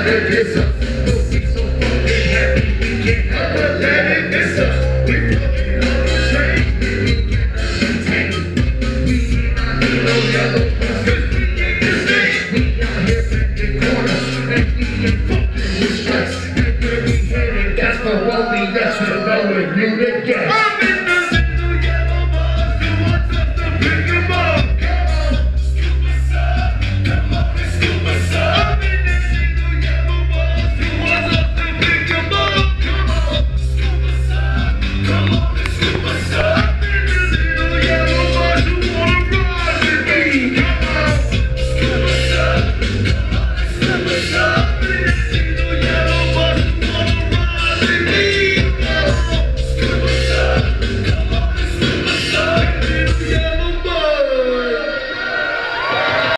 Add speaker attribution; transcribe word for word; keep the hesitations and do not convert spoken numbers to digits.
Speaker 1: it miss us. But we so fucking happy we can't help but let it miss us. We floating on the train, we cannot contain. We ain't on no yellow bus, cause we ain't the same. We out here bending corners and we ain't